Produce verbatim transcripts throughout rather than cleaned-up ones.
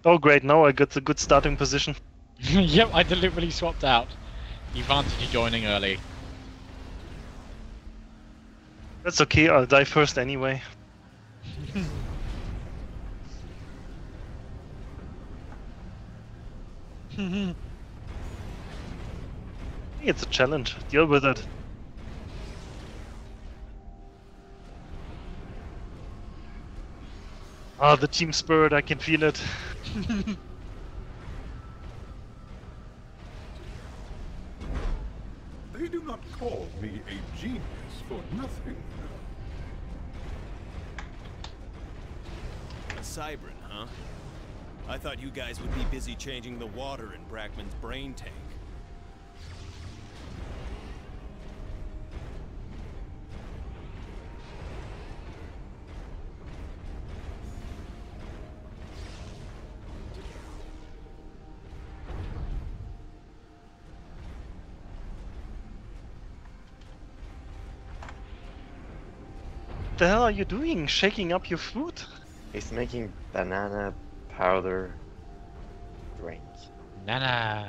Oh great, now I got the good starting position. Yep, I deliberately swapped out. The advantage of joining early. That's okay, I'll die first anyway. It's a challenge. Deal with it. Ah, the team spirit, I can feel it. They do not call me a genius for nothing. Cybran, huh? I thought you guys would be busy changing the water in Brackman's brain tank. What the hell are you doing? Shaking up your food? He's making banana powder drink. Nana.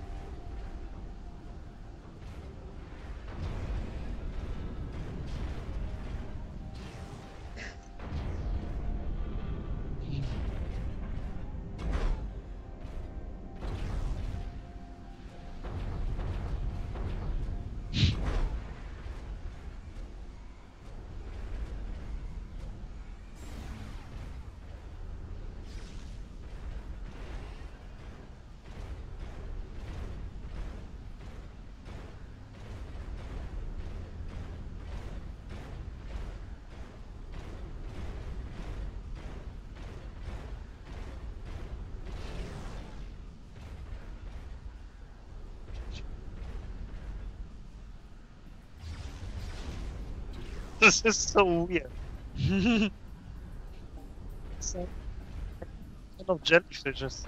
This is so weird. So, kind of jellyfishes.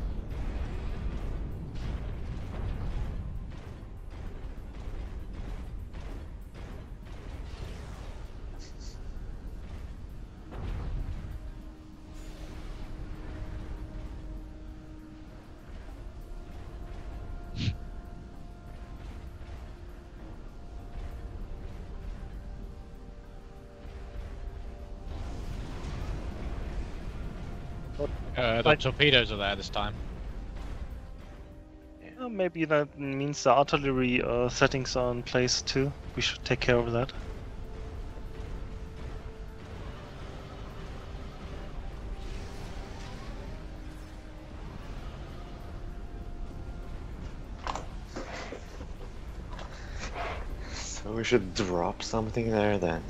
Uh, the torpedoes are there this time. Uh, maybe that means the artillery uh, settings are in place too. We should take care of that. So we should drop something there then.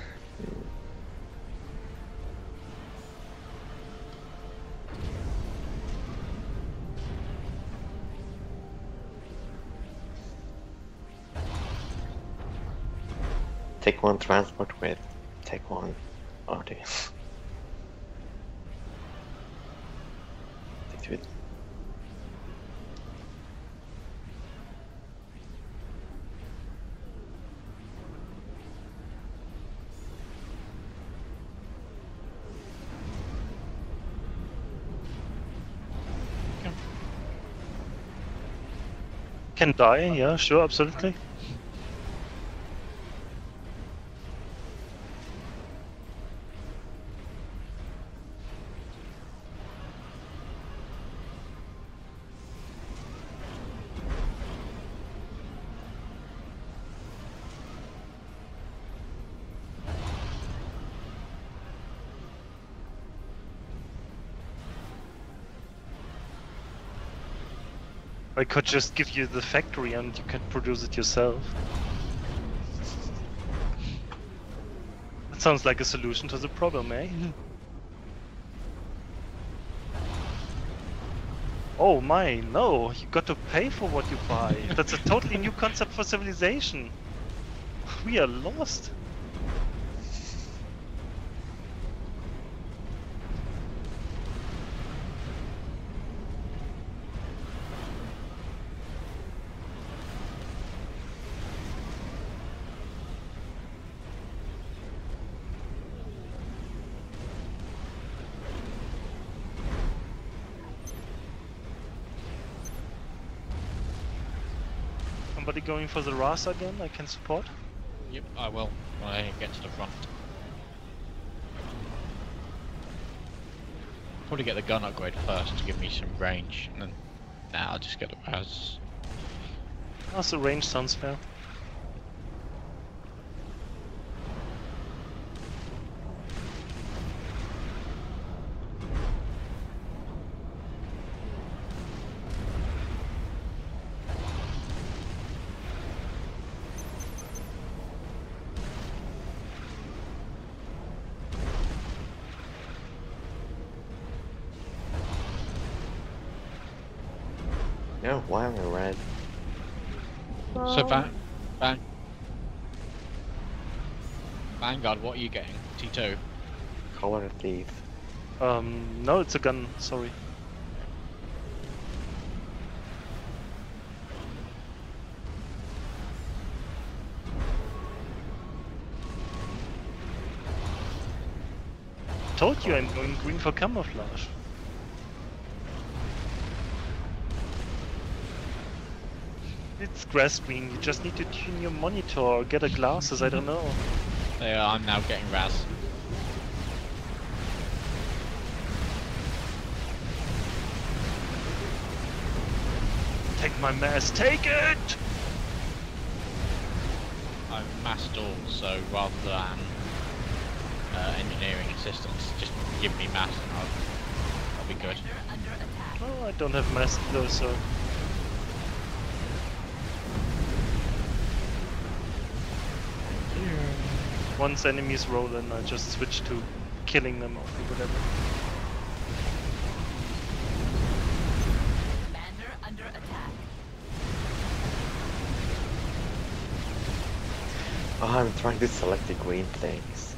Take one transport with, take one R T. Take two. Can die, yeah, sure, absolutely. I could just give you the factory and you can produce it yourself. That sounds like a solution to the problem, eh? Oh my, no, you got to pay for what you buy. That's a totally new concept for civilization. We are lost. Somebody going for the Rasa again? I can support. Yep, I will when I get to the front. Probably get the gun upgrade first to give me some range, and then now nah, I'll just get the Raz. Also, range sounds fair. No, why am I red? So Van, Van, Vanguard, what are you getting? T two. Color thief. Um, no, it's a gun. Sorry. Told you I'm going green for camouflage. It's grass green, you just need to tune your monitor or get a glasses, I don't know. Yeah, I'm now getting Raz. Take my mass, take it! I'm mass stall, so rather than uh, engineering assistance, just give me mass and I'll, I'll be good. Oh, I don't have mass though, so... Once enemies roll in, I just switch to killing them or whatever. Commander under attack. Oh, I'm trying to select the green things.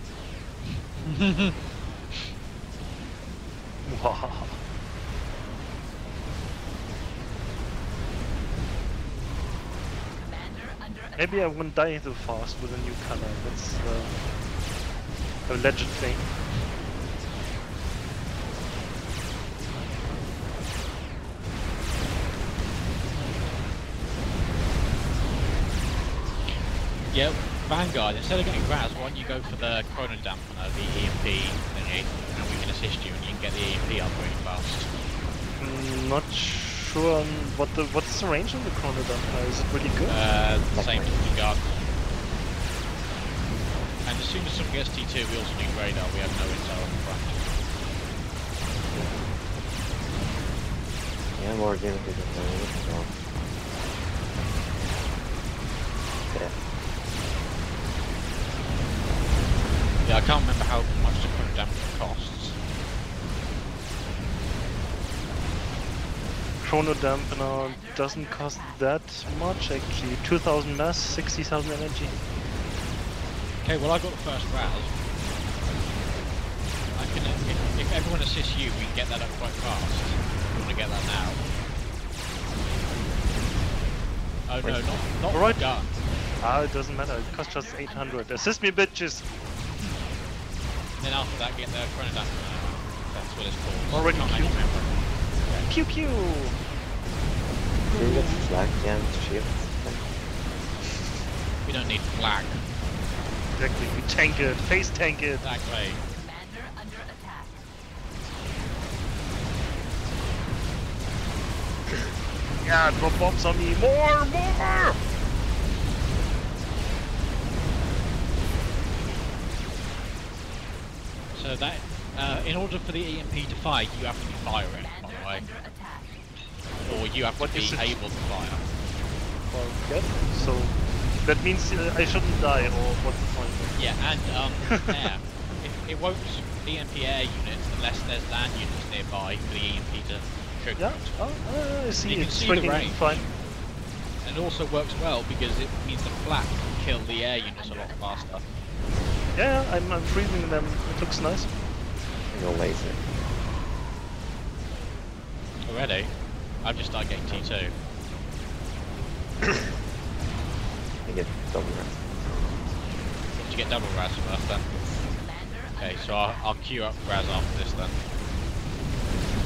Wow. Maybe I won't die too fast with a new color. That's uh, a legend thing. Yeah, Vanguard, instead of getting Raz, why don't you go for the Chrono Dampener, the E M P thingy, and we can assist you and you can get the E M P up really fast. Mm, not sure on what the what's the range on the Chrono Dampener. Is it really good? Uh, the same as the Guard. And as soon as someone gets T two, we also need radar, we have no intel on the front. Yeah, more game to the so. Yeah. Yeah, I can't remember how much the Chrono Dampener costs. Chrono Dampener doesn't cost that much actually. two thousand mass, sixty thousand energy. Okay, well I got the first Raz. I can, if, if everyone assists you, we can get that up quite fast. I want to get that now. Oh no, not, not All right. the gun. Ah, it doesn't matter. It costs just eight hundred. Assist me, bitches! And then after that, get the Chrono Dampener. That's what it's called. Already Can't queued. remember. Pew pew! Do you get flag and shield? We don't need flag. Exactly, we tank it, face tank it. Exactly. Commander under attack. Yeah, drop bombs on me. More, more! So that, uh, in order for the E M P to fire, you have to be firing, by the way. Under attack. Or you have to What be is it? able to fire. Well, good. So, that means uh, I shouldn't die, or what's the point? Yeah, and um, air. It, it won't E M P air units unless there's land units nearby for the E M P to trigger. Yeah, it. oh, uh, I see. You can It's see the working range. fine. And it also works well because it means the flak can kill the air units a lot faster. Yeah, I'm, I'm freezing them. It looks nice. No laser. Already, I've just started getting T two. I get double rest. Did you get double Raz first then? Okay, so I'll, I'll queue up Raz after this then.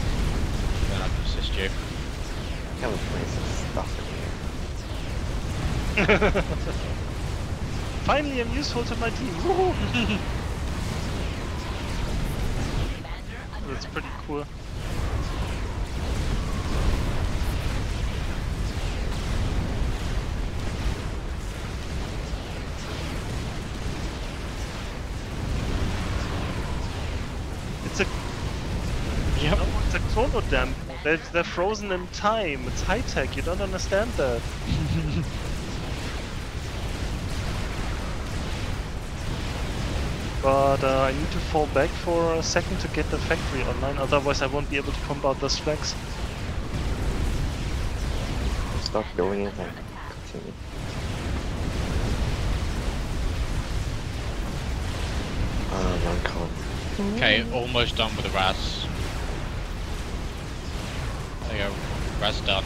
Then I can assist you. I have a place of stuff in here. Finally, I'm useful to my team. Woohoo! Commander under That's pretty attack. cool. It's a Yep. no, it's a chrono damp. They're, they're frozen in time. It's high tech. You don't understand that. But uh, I need to fall back for a second to get the factory online. Otherwise, I won't be able to pump out those flags. Stop going in and continue. Uh, one con. Okay, almost done with the Raz. There you go, Raz done.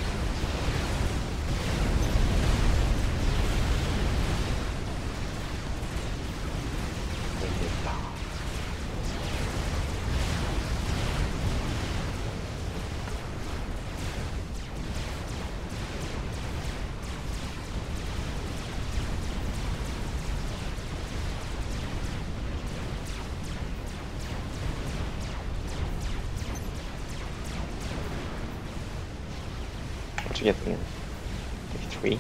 What you getting in? Like three?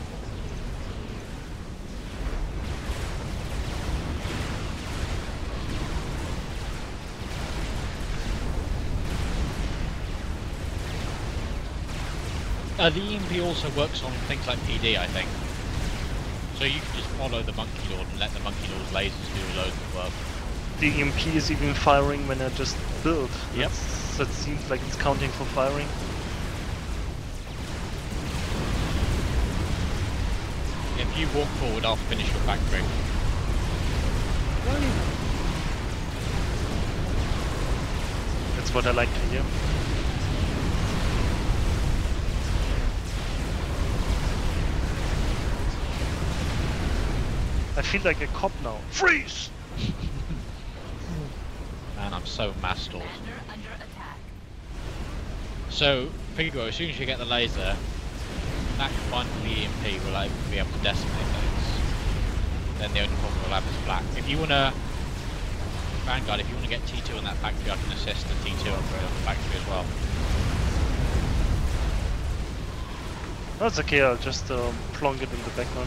Uh, the E M P also works on things like P D, I think. So you can just follow the Monkey Lord and let the Monkey Lord's lasers do loads of work. The E M P is even firing when I just build. Yep. That's, that seems like it's counting for firing. If you walk forward, I'll finish your factory. That's what I like to hear. I feel like a cop now. Freeze! Man, I'm so mass stalled. Commander under attack. So, Figo, as soon as you get the laser, that combined with the E M P will like, be able to decimate those. Then the only problem we'll have is flak. If you wanna, Vanguard, if you wanna get T two on that factory, I can assist the T two upgrade on the factory as well. That's okay, I'll just um, plonk it in the background.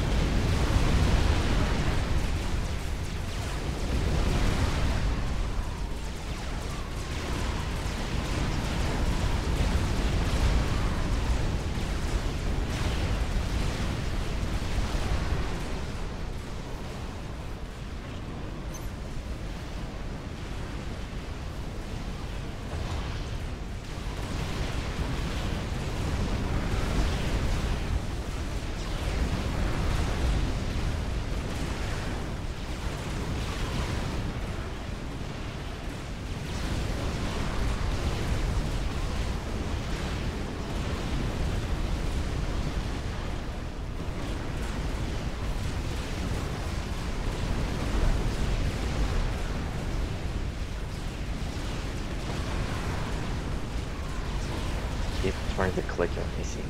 Keep trying to click on P C.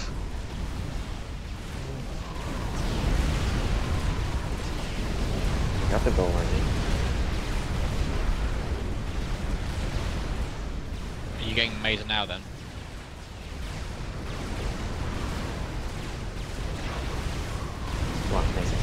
Got the goal already. Are you getting Mazer now then? Wow, amazing.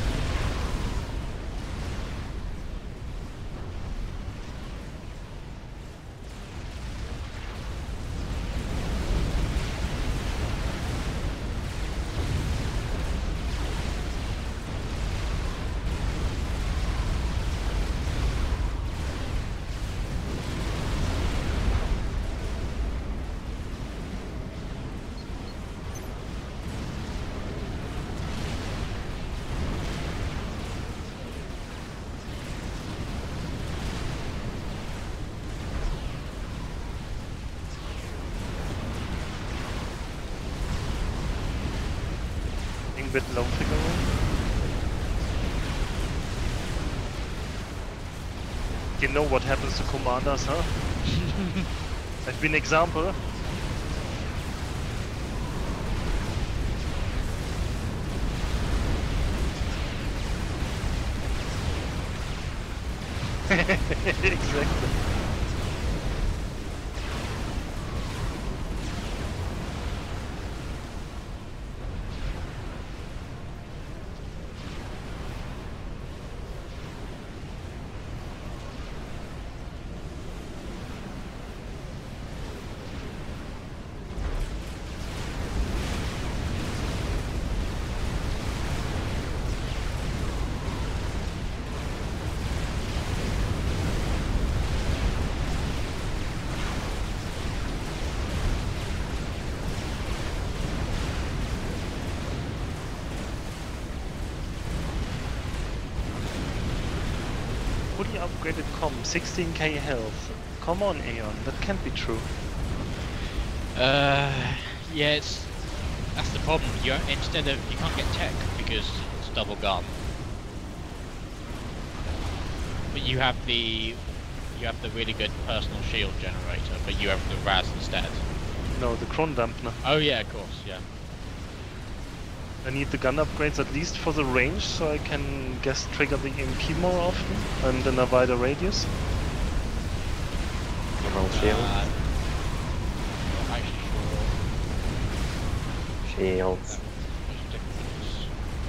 A bit low figure. You know what happens to commanders, huh? I've been example. Exactly. Fully upgraded com, sixteen K health. Come on, Aeon, that can't be true. Uh, yeah, it's that's the problem. You instead of you can't get tech because it's double gun, but you have the you have the really good personal shield generator, but you have the Raz instead. No, the Krondampner. Oh yeah, of course, yeah. I need the gun upgrades at least for the range, so I can guess trigger the E M P more often and in a wider radius. Emerald shield. Uh, not actually sure. Shields. What's the difference?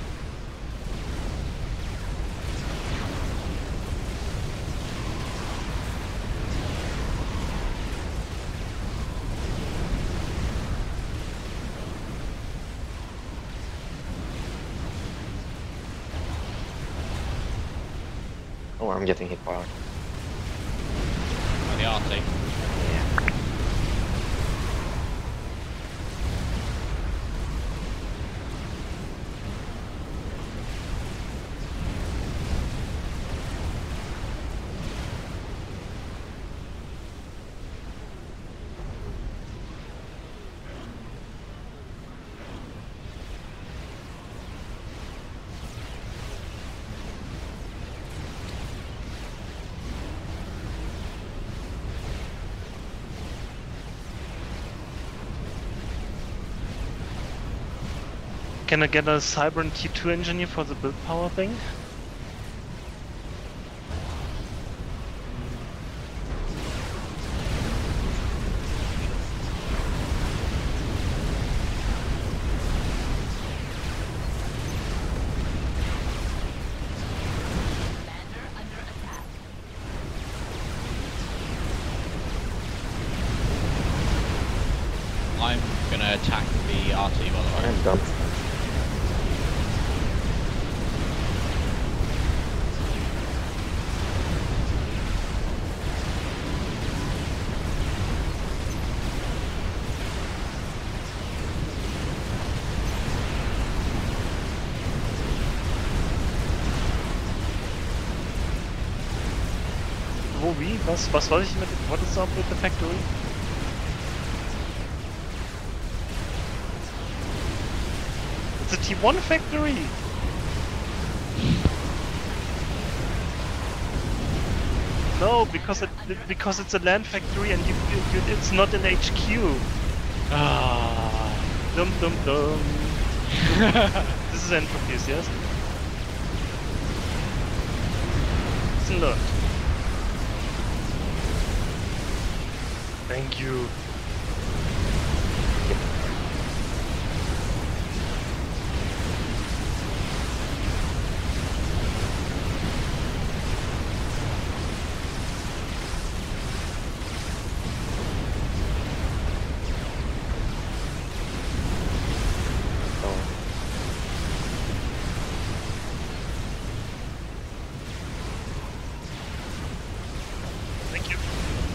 Oh, I'm getting hit by. Oh, the R T. Yeah. Can I get a Cybern T two engineer for the build power thing? Commander under attack. I'm gonna attack the R T by the way. I'm done. Wo, wie? Was, was soll ich mit... What is up with the factory? It's a T one factory! No, because it because it's a land factory and you, you, you it's not an H Q. Ah, dum dum dum. This is Entropy's, yes? Listen, look. Thank you. Thank you.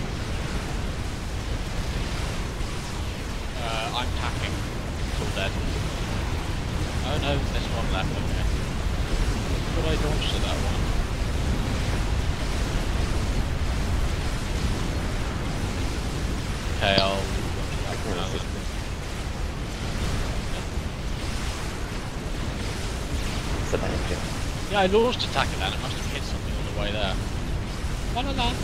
Uh, I'm tacking. It's all dead. Oh no, there's one left, okay. But I launched to that one. Okay, I'll launch back now then. It's a bad job. Yeah, I launched attack at that, it must have hit something on the way there. La la la.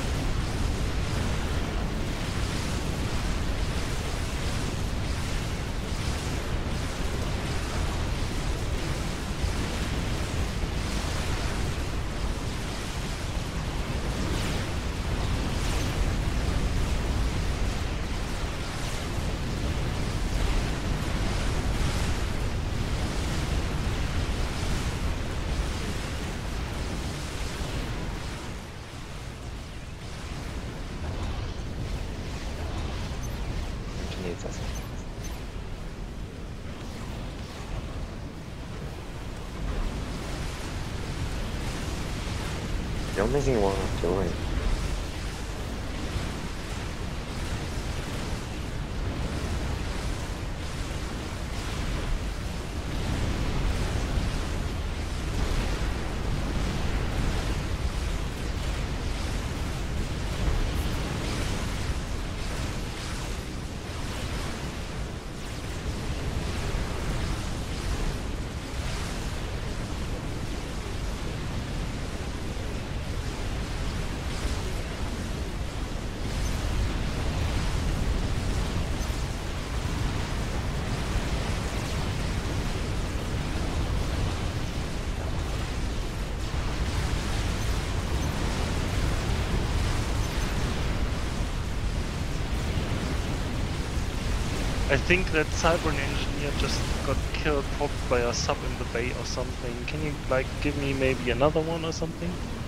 You're missing one of doing. I think that Cyborg engineer just got killed probably by a sub in the bay or something. Can you like give me maybe another one or something?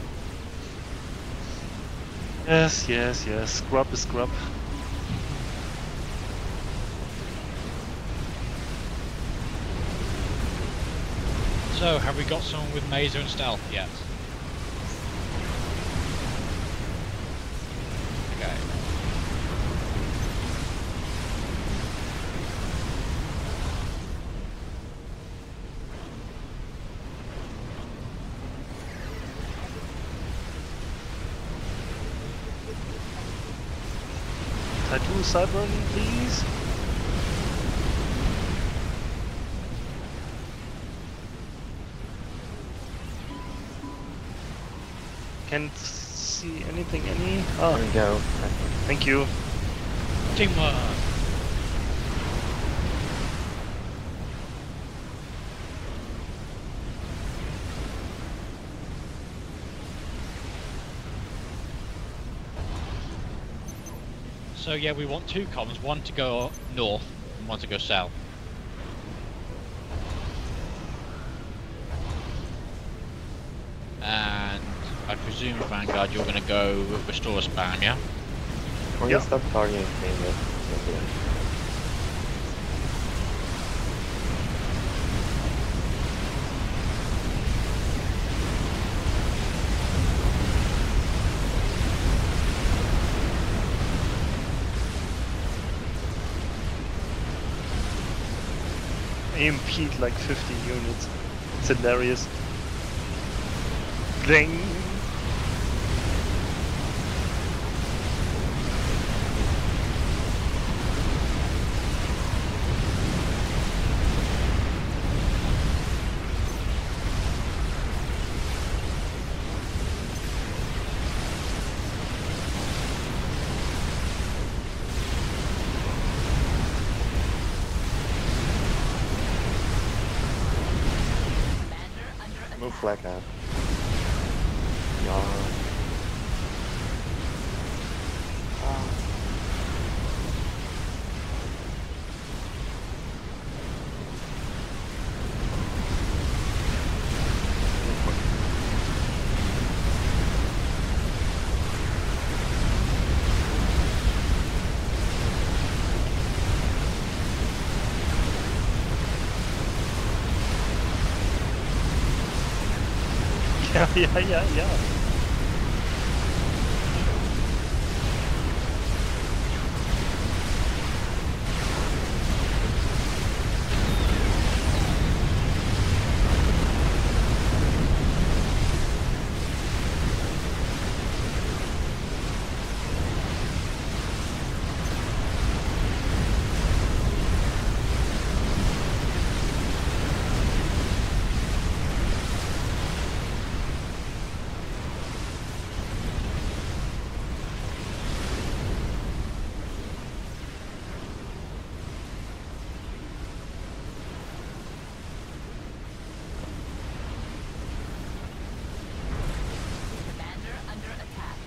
Yes, yes, yes. Scrub is scrub. So, have we got someone with Mazer and Stealth yet? Okay. Tattoo Cyborg, please. Can't see anything, any? There we Oh, go. thank you. Teamwork! So yeah, we want two comms, one to go north and one to go south. And I presume, Vanguard, you're going to go restore spam, yeah? We're Yeah. gonna stop targeting things that I M P'd like fifty units. It's hilarious. Ding! Commander under move attack. flag out. Yeah. Ah. Yeah, yeah, yeah, yeah. Commander under attack.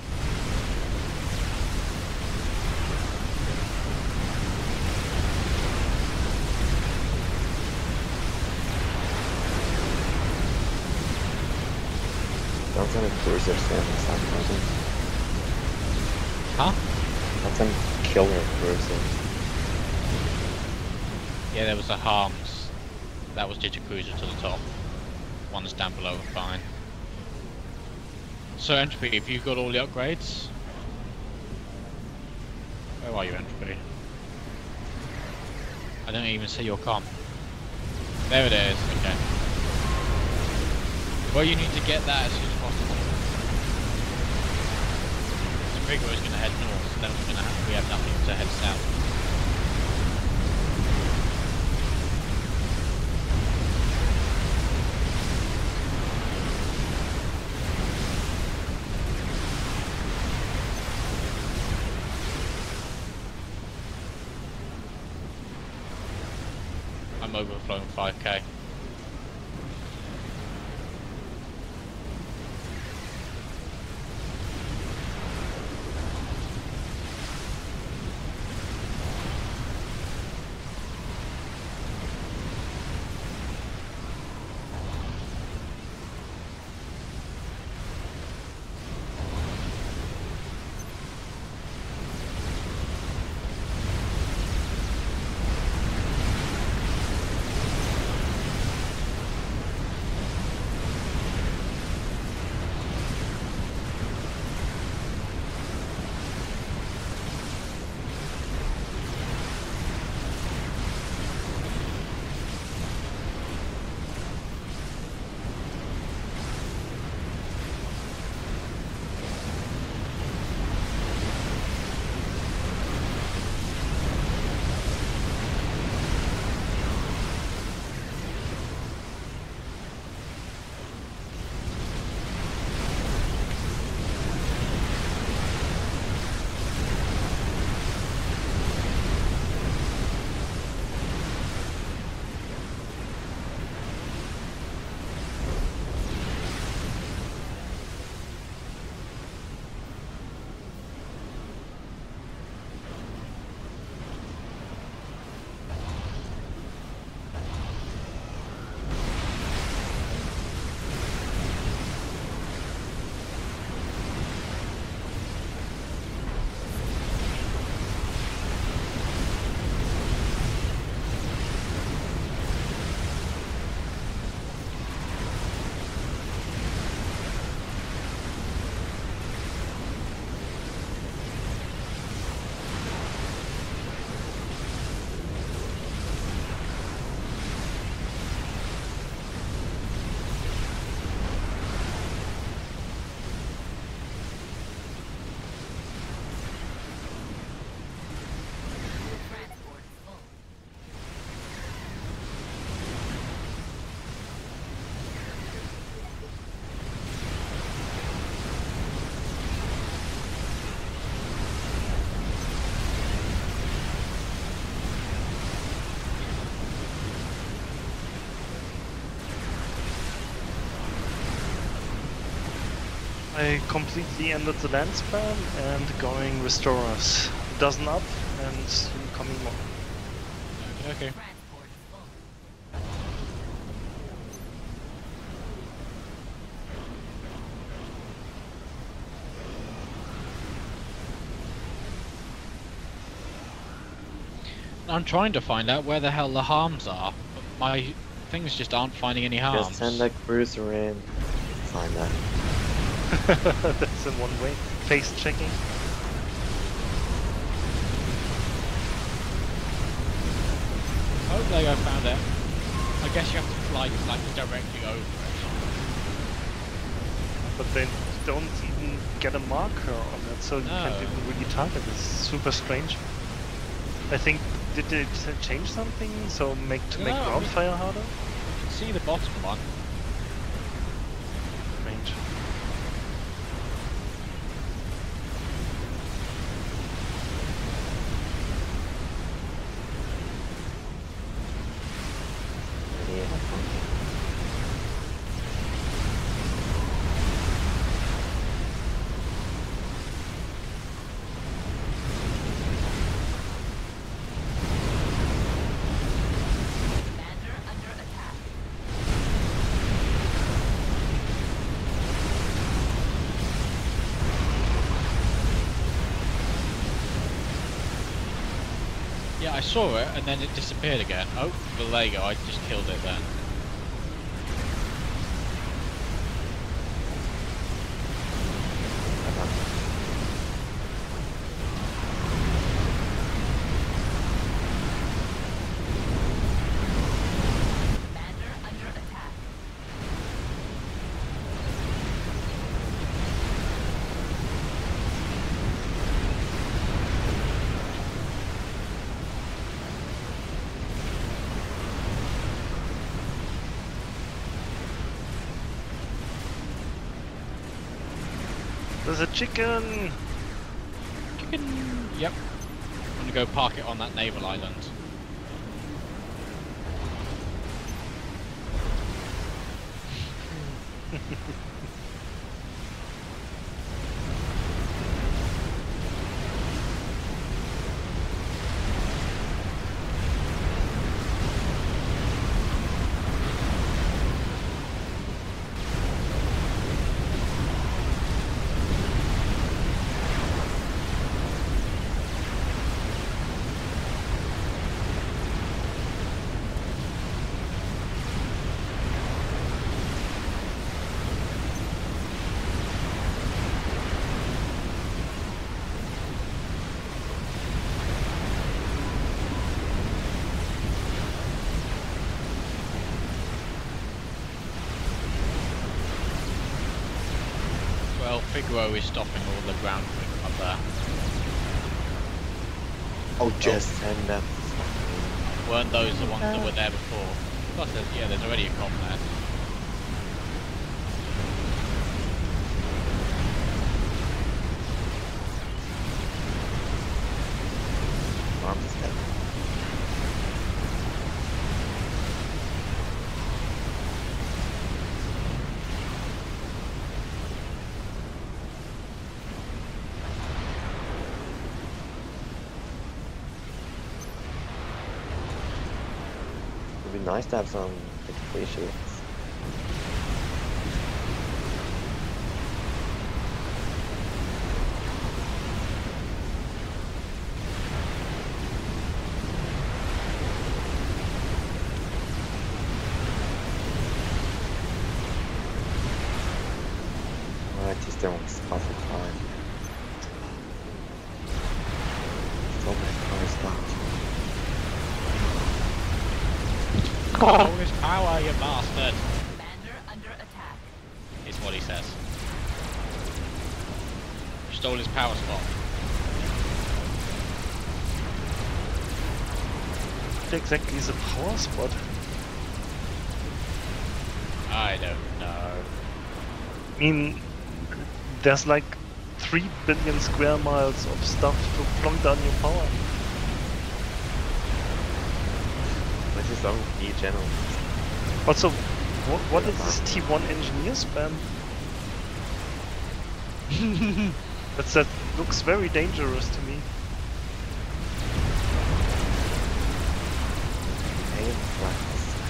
Don't send a cruiser standing something. Huh? That's a killer cruiser. Yeah, there was a harms. That was just a cruiser to the top. One's down below, fine. So Entropy, if you've got all the upgrades, where are you, Entropy? I don't even see your comm. There it is. Okay. Well, you need to get that as soon as possible. The Vigor is going to head north, so then we're going to have we have nothing to head south. I'm overflowing five K. Transport full. I completely ended the land spam and going restorers. Dozen up and incoming more. Okay. Transport full. I'm trying to find out where the hell the harms are, but my things just aren't finding any harms. Just send a cruiser in. Find that. That's in one way. Face checking. Oh, there you go, found it. I guess you have to fly like directly over it. But they don't even get a marker on it, so you No. can't even really target. It's super strange. I think, did they ch- change something so make to make No, I ground mean- fire harder? You can see the bottom one. Strange. Commander under attack. Yeah, I saw it and then it disappeared again. Oh, well, there you go, I just killed it then. There's a chicken! Chicken. Yep. I'm gonna go park it on that naval island. Well, Figaro is stopping all the ground movement up there. Oh, just send that. Weren't those the ones that were there before? Plus, there's, yeah, there's already a com there. Arms dead. It'd be nice to have some free shields. Alright, just don't spot the car. So many cars stopped. All this power, you bastard! Commander under attack. Is what he says. Stole his power spot. What exactly is a power spot? I don't know. I mean, there's like three billion square miles of stuff to plunk down your power. Let's just own E channel. Also, what, what is this T one engineer spam? That's, that looks very dangerous to me. Aim flags.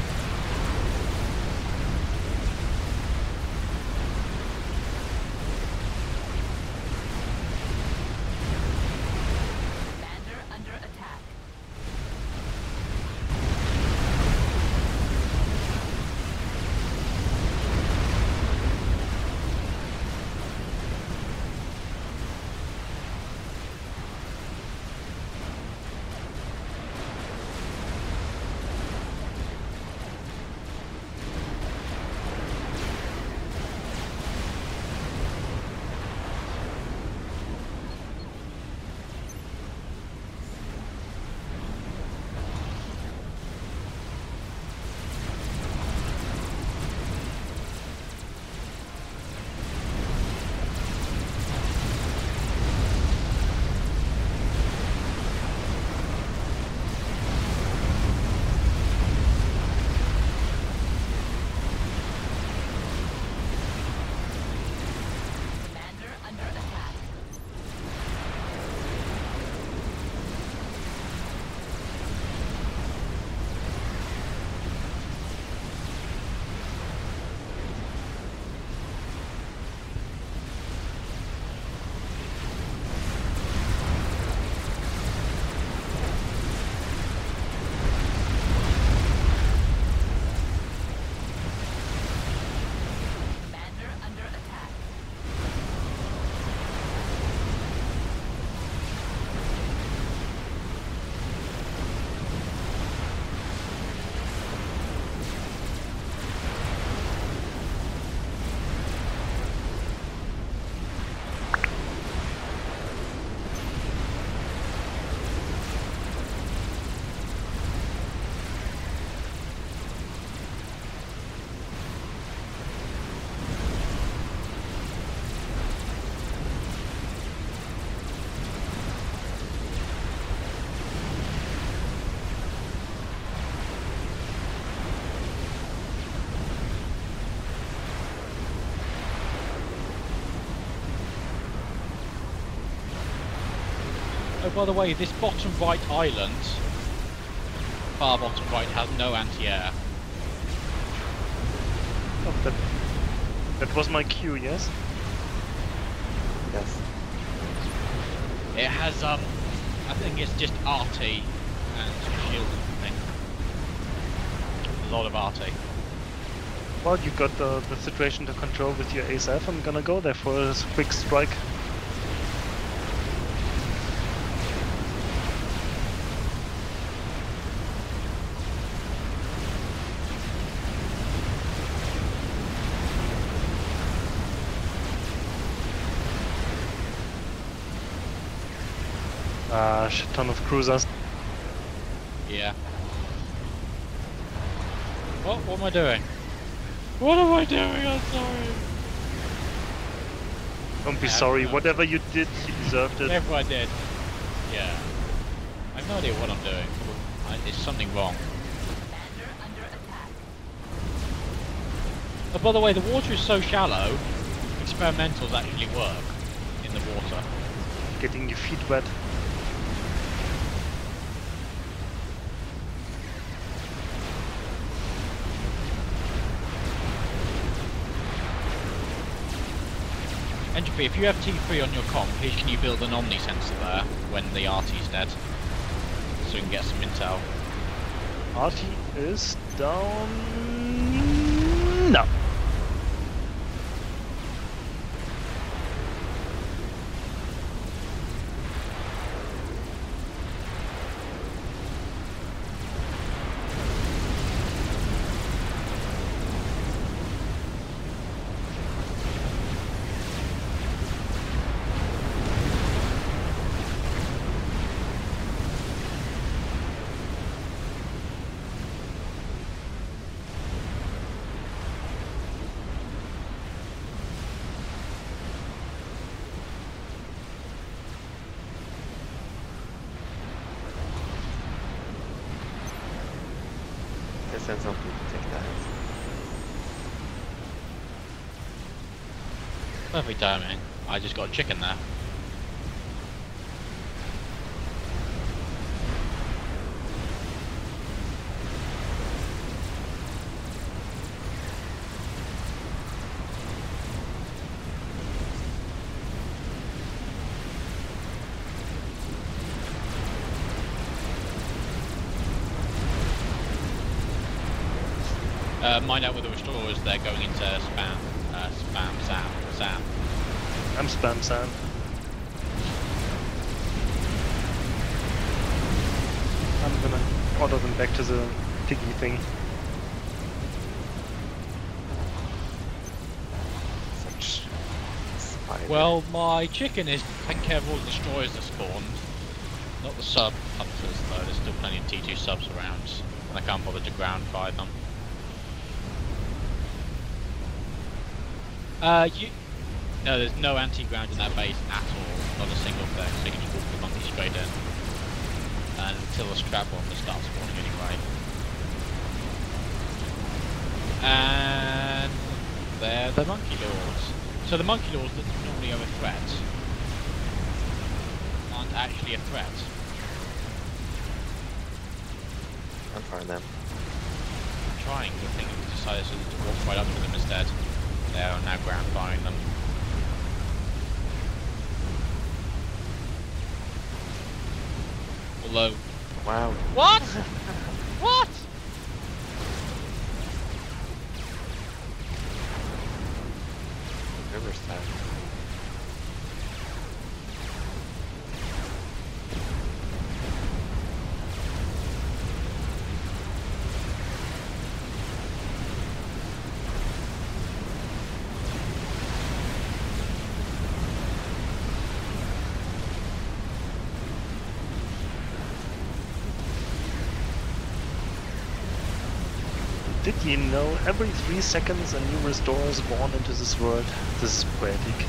Commander under attack. Oh, by the way, this bottom right island, far bottom right, has no anti-air. Oh, that, that was my cue, yes? Yes. It has, um, I think it's just R T and shield thing. A lot of R T. Well, you got the, the situation to control with your Ace F. I'm gonna go there for a quick strike. Ah, shit ton of cruisers. Yeah. What? What am I doing? What am I doing? I'm sorry. Don't be Yeah, sorry. no. Whatever you did, you deserved it. Whatever I did. Yeah. I have no idea what I'm doing. I, there's something wrong. Commander under attack. Oh, by the way, the water is so shallow, experimentals actually work in the water. Getting your feet wet. Entropy, if you have T three on your comp, please can you build an Omni sensor there when the R T's dead? So we can get some intel. R T is down. No. I sent something to take that. Perfect timing. I just got a chicken there. Uh, mind out with the restorers, they're going into spam, uh, spam, Sam, Sam. I'm spam Sam. I'm gonna order them back to the piggy thing. Such spider. Well, my chicken is taking care of all the destroyers that spawned. Not the sub hunters though, there's still plenty of T two subs around, and I can't bother to ground fight them. Uh, you... No, there's no anti-ground in that base at all, not a single thing, so you can just walk the monkey straight in. And until the strap bombers start spawning anyway. And... they're the monkey lords. So the monkey lords that normally are a threat aren't actually a threat. I'm firing them. I'm trying, but I think we decided to walk right up to them instead. They are now ground firing them. Although... Wow. What? What? River staff. Did you know every three seconds a new restorer is born into this world? This is poetic.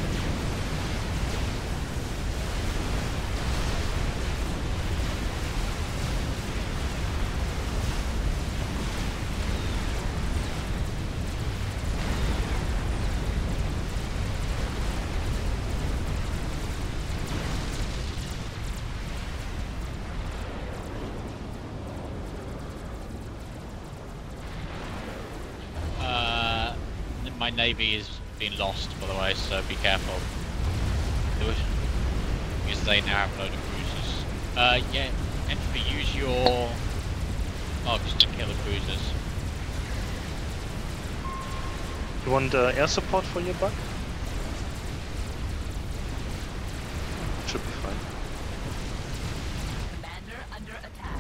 navy is being lost, by the way, so be careful. Because they now have a load of cruisers. Uh, yeah, Entropy, use your... Oh, just to kill the cruisers. You want uh, air support for your bug? Should be fine. Commander under attack.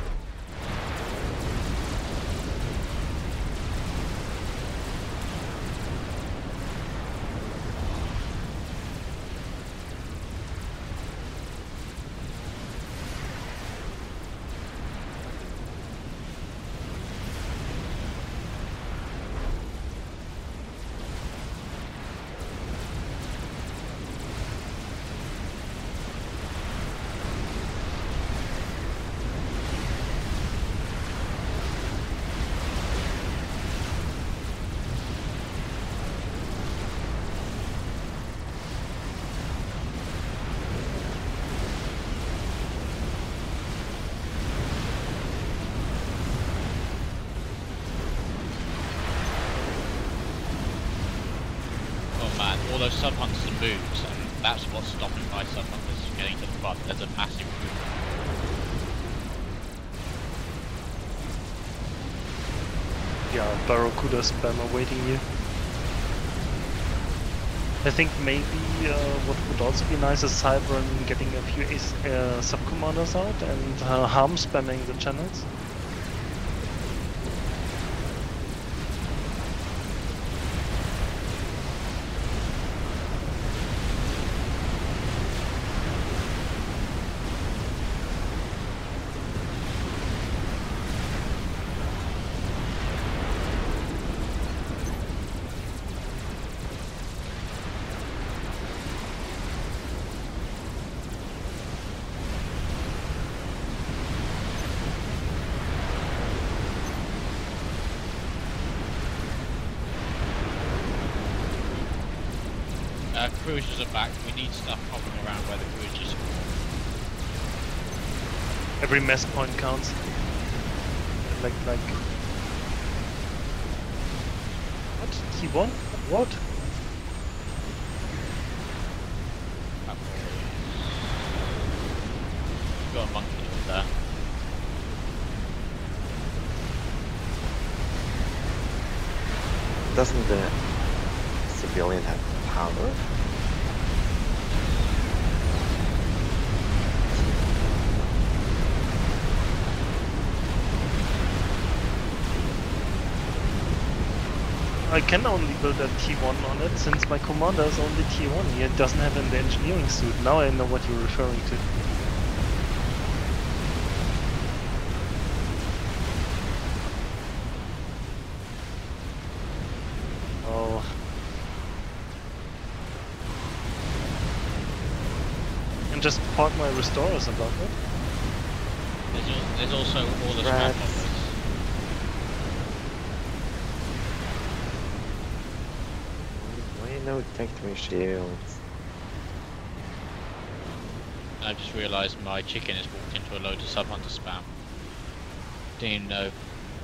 All those sub-hunters and moves, and that's what's stopping my sub-hunters from getting to the front. There's a massive group. Yeah, Barracuda spammer waiting here. I think maybe uh, what would also be nice is Cybern getting a few ace, uh, sub-commanders out and uh, harm spamming the channels. Uh, cruisers are back. We need stuff hovering around where the cruisers are. Every mess point counts. Like, like... What? T one? What? You've got a monkey over there. Doesn't the civilian have power? I can only build a T one on it since my commander is only T one. He doesn't have in the engineering suit. Now I know what you're referring to. Oh. And just park my restorers above it. There's, al there's also all the Rats. scrap bombers. Why no tech-to-me shields? I've just realised my chicken has walked into a load of sub-hunter spam. Didn't even know.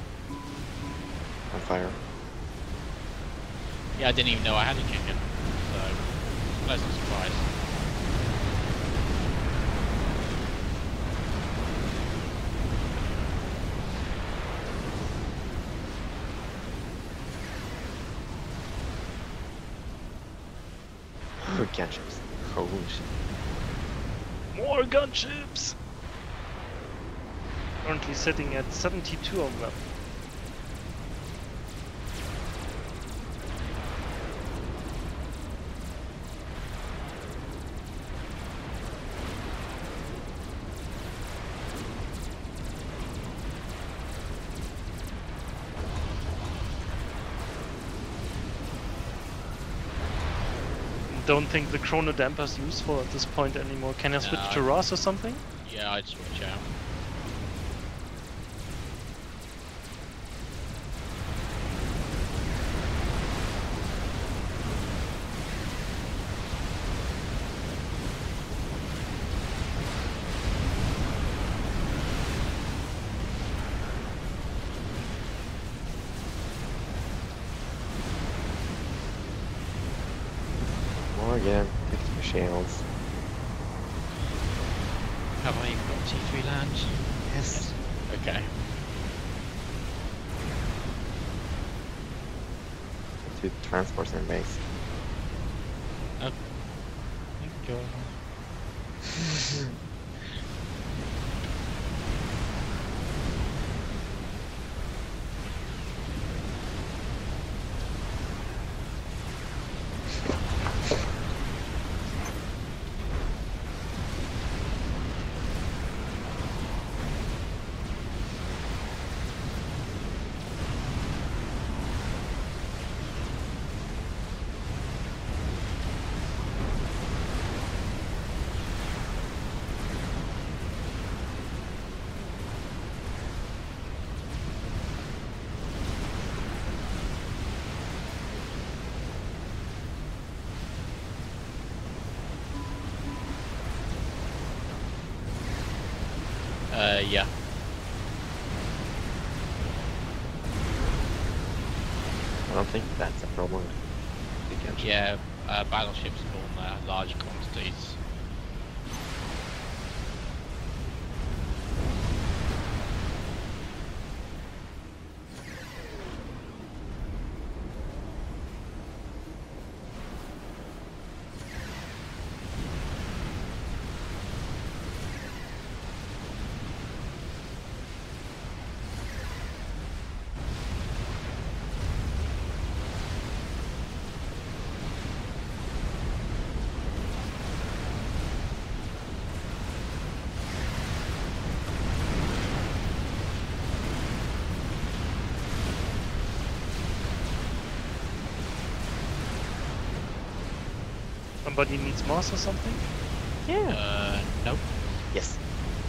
On fire. Yeah, I didn't even know I had a chicken. So, pleasant surprise. Gunships. Holy shit. More gunships! Currently sitting at seventy-two of them. Don't think the chrono damper is useful at this point anymore. Can I switch No, to I- Ross or something? Yeah, I'd switch out. Oh, again, fifty shields. Have I even got T three land? Yes. Okay. Two transports in base. Oh. Thank you. Uh, yeah. I don't think that's a problem. Because Yeah, uh, battleships spawn there, large quantities. Somebody needs moss or something? Uh, nope. yes.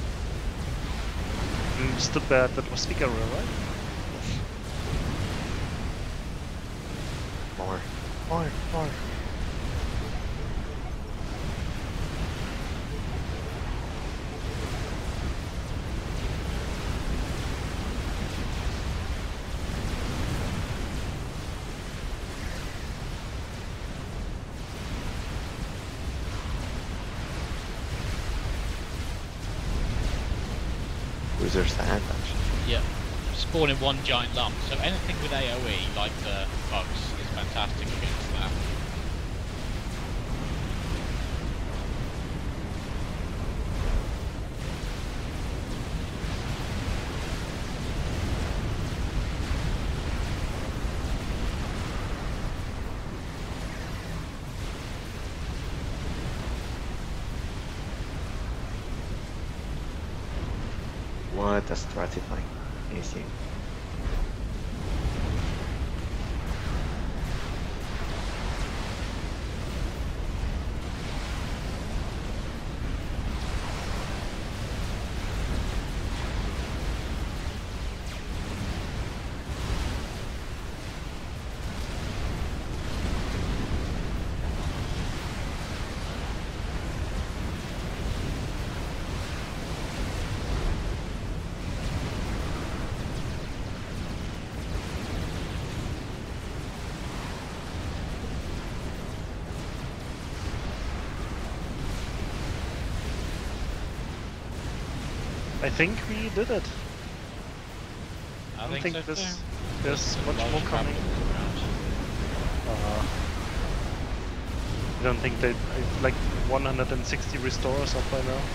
Mm, still bad, that was Figaro, right? More. More. More. Cruiser sand, actually. Yep. Spawn in one giant lump, so anything with A O E, like the bugs, is fantastic against that. What a stratifying issue. I think we did it. I, I don't think, think so this too. there's There's much large more coming. capitals around. Uh, I don't think they like one hundred sixty restores up by now.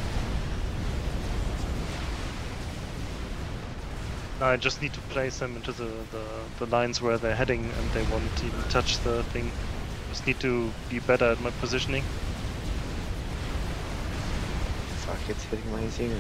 Now I just need to place them into the, the, the lines where they're heading and they won't even touch the thing. Just need to be better at my positioning. Fuck, it's hitting my zero.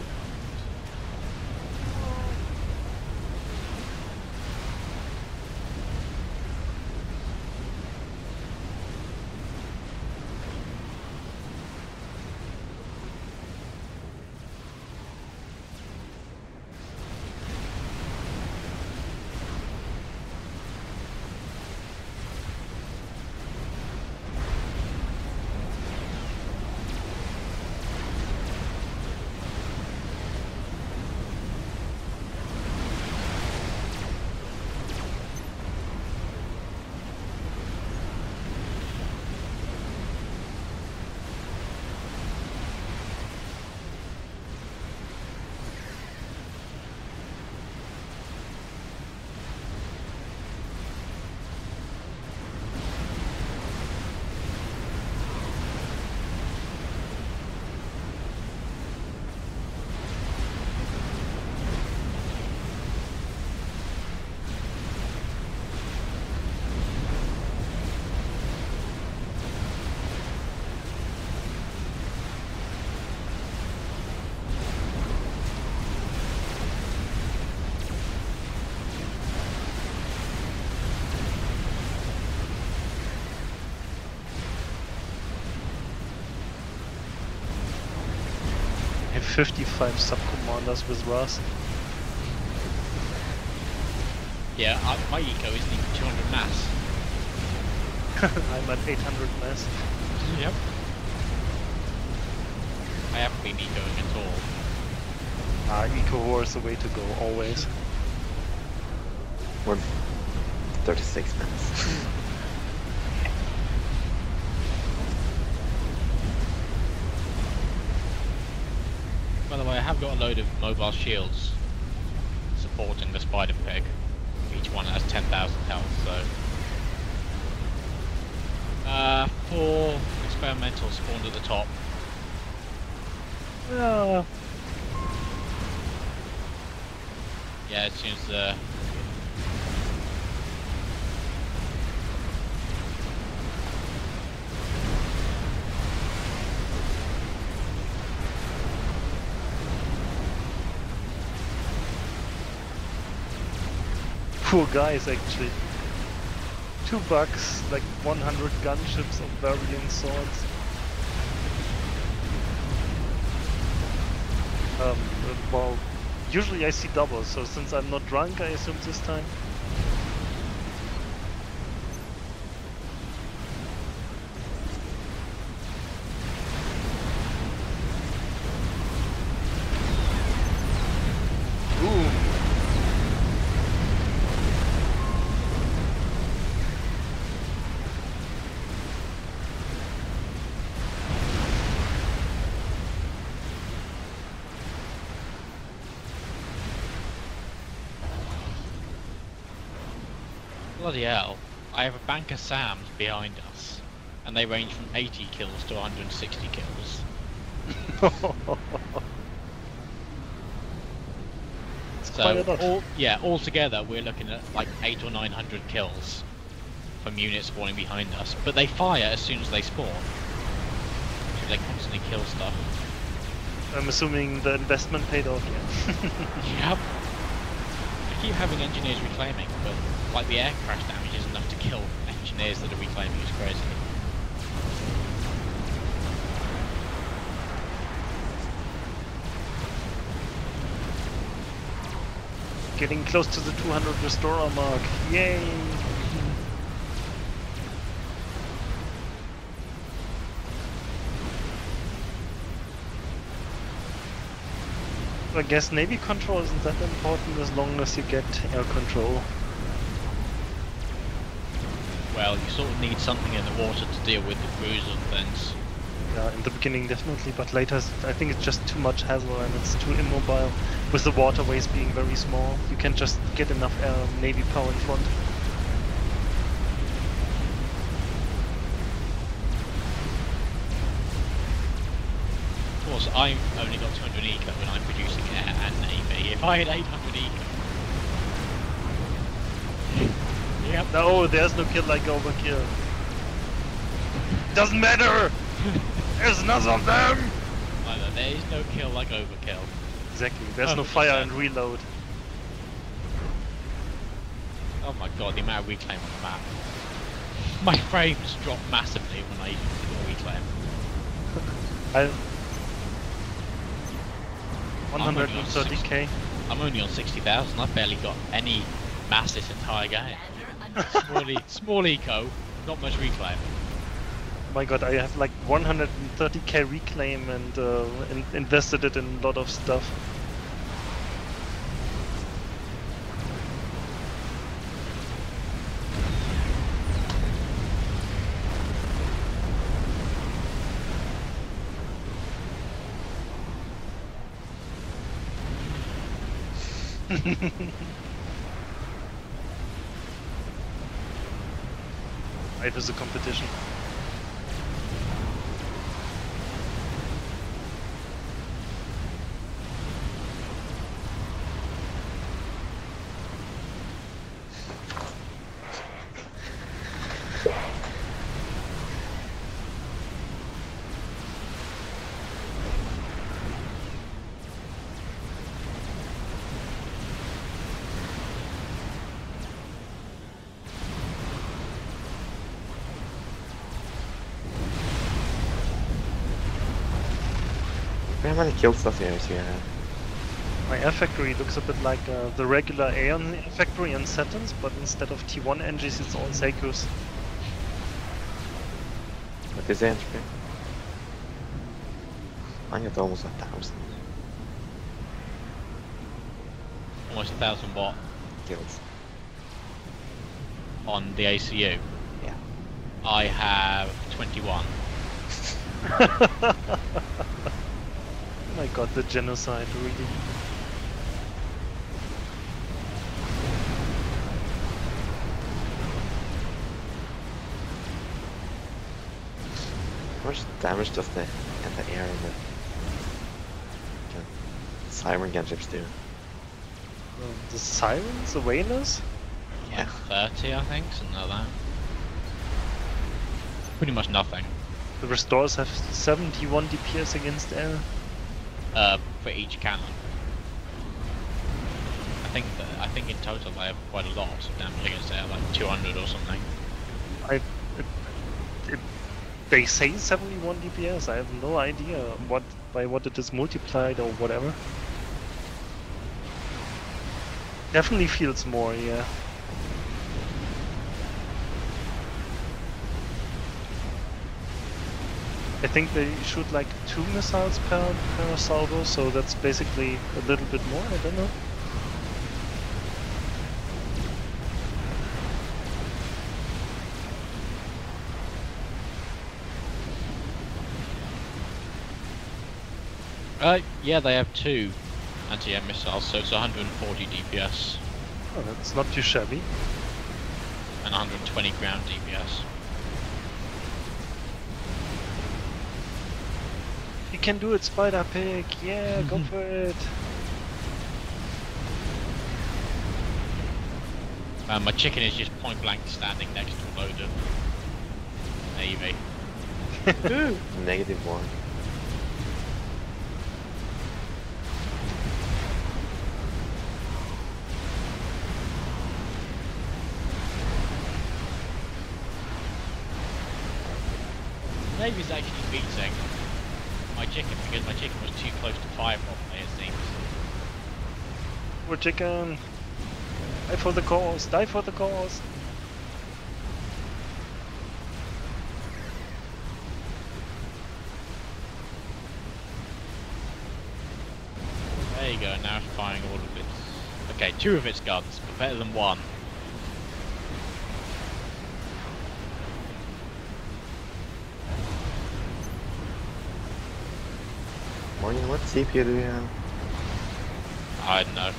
fifty-five sub-commanders with Russ. Yeah, uh, my eco isn't even two hundred mass. I'm at eight hundred mass. Yep. I haven't been ecoing at all. Ah, eco war is the way to go, always. We're thirty-six minutes. By the way, I have got a load of mobile shields supporting the spider pig. Each one has ten thousand health, so... Uh, four experimental spawned at the top. Yeah. Yeah, as soon as the... Poor guys, actually. Two bucks, like one hundred gunships of varying sorts. Um, well, usually I see doubles, so since I'm not drunk, I assume this time. Ooh. Bloody hell. I have a bank of Sams behind us, and they range from eighty kills to one hundred sixty kills. It's quite a So, lot. all, yeah, altogether we're looking at like eight or nine hundred kills from units spawning behind us, but they fire as soon as they spawn. So they constantly kill stuff. I'm assuming the investment paid off, yeah. Yep. I keep having engineers reclaiming, but like the air crash damage is enough to kill engineers that are reclaiming. It's crazy. Getting close to the two hundred restorer mark. Yay! I guess navy control isn't that important as long as you get air control. Well, you sort of need something in the water to deal with the cruise and things. Yeah, in the beginning definitely, but later I think it's just too much hassle and it's too immobile. With the waterways being very small, you can't just get enough air navy power in front. Of course, I've only got two hundred eco when I'm producing air and navy. If I had eight hundred eco... Yep. No, there's no kill like overkill. Doesn't matter! There's none of them! Either there is no kill like overkill. Exactly, there's no one hundred percent. fire and reload. Oh my god, the amount of reclaim on the map. My frames drop massively when I do reclaim. I... I'm only one on hundred thirty K. I'm only on sixty thousand, I've barely got any mass this entire game. Small, e small eco, not much reclaim. My god, I have like one hundred thirty K reclaim and uh, in invested it in a lot of stuff. Life is a competition. How many kills does he have here? My air factory looks a bit like uh, the regular air factory in Saturns, but instead of T one engines, it's all Seikos. What is the entropy? I got almost a thousand Almost a thousand watt kills. on the A C U. Yeah. I have twenty-one. Oh my god, the genocide, really. How much damage does the anti-air and the Gen- siren gunships do? Um, the sirens, the whalers? Like thirty, I think, something like that. Pretty much nothing. The restores have seventy-one D P S against air. Uh, for each cannon. I think that I think in total they have quite a lot of damage against air, like two hundred or something. I, it, it, they say seventy-one D P S. I have no idea what by what it is multiplied or whatever. Definitely feels more, yeah. I think they shoot like two missiles per, per salvo, so that's basically a little bit more, I don't know. Uh, yeah, they have two anti-air missiles, so it's one hundred forty D P S Oh, that's not too shabby. and one hundred twenty ground D P S. You can do it, Spider Pig! Yeah, go for it! Uh, my chicken is just point blank standing next to a load of Navy. Negative one. Navy's actually beating my chicken because my chicken was too close to fire properly, it seems. Poor chicken! Die for the cause! Die for the cause! There you go, now it's firing all of its... Okay, two of its guns, but better than one. Morgan, what C P U do you have? I don't know.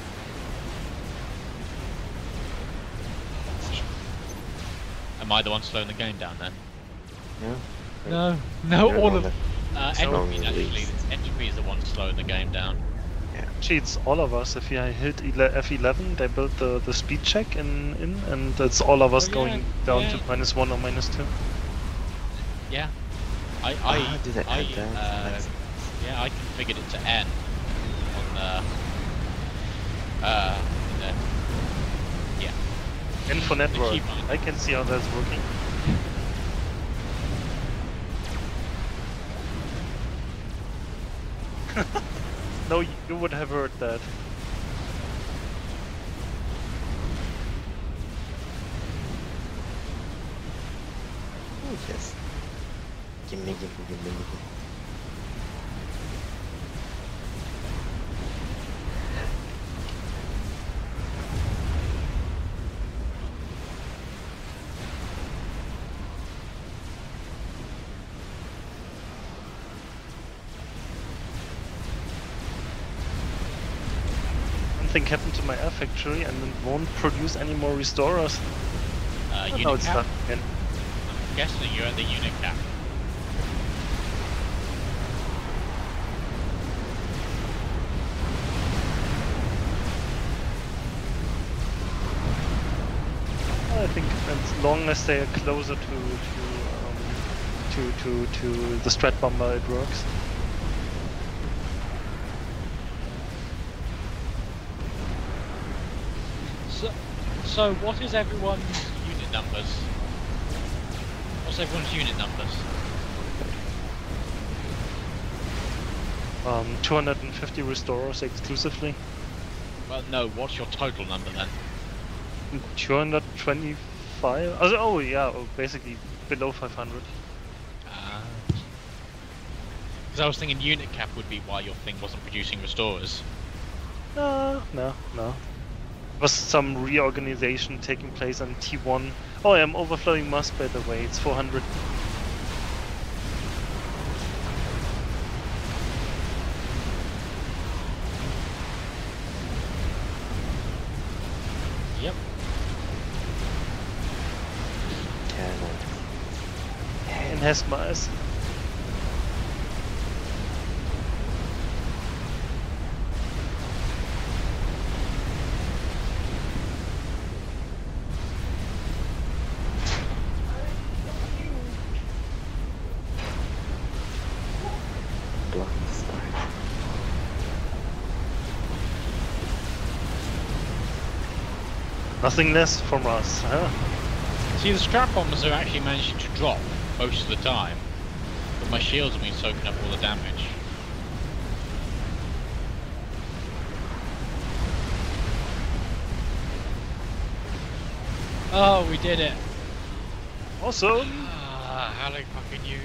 Am I the one slowing the game down then? Yeah. No, no, You're all the of... one Uh, Strong Entropy's actually, release. Entropy is the one slowing the game down. Actually, it's all of us. If you hit F eleven, they built the, the speed check in, in, and it's all of us Oh, yeah, going down yeah. to minus one or minus two. Yeah. I, I, Ah, did it I, add that? uh, That's- yeah, I configured it to N on the, uh, the, yeah. Info network. keybind. I can see how that's working. No, you would have heard that. Oh, yes. Gimme, gimme, gimme, gimme. Something happened to my air factory and it won't produce any more restorers. Uh, Oh, unit no, it's cap? done again. I'm guessing you're at the unit cap. I think as long as they are closer to to um, to to to the Strat Bomber, it works. So, so what is everyone's unit numbers? What's everyone's unit numbers? Um, two hundred fifty restorers exclusively. Well, no. What's your total number then? two hundred twenty-five? Oh, oh yeah, oh, basically below five hundred. Because I was thinking unit cap would be why your thing wasn't producing restorers. Uh, no, no. There was some reorganization taking place on T one. Oh, I'm overflowing mass by the way, it's four hundred. Yep. And has mass. Nothing less from us, huh? See, the strap bombers are actually managing to drop most of the time, but my shields have been soaking up all the damage. Oh, we did it! Awesome! Ah, Halle fucking New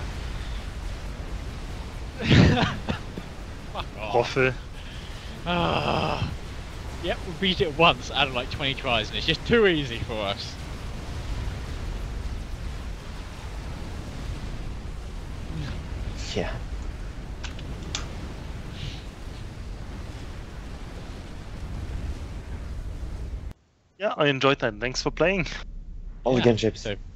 Year! Fuck off! Waffle. Ah. Yep, we beat it once out of like twenty tries, and it's just too easy for us. Yeah. Yeah, I enjoyed that. Thanks for playing. All Yeah, again, Chips. so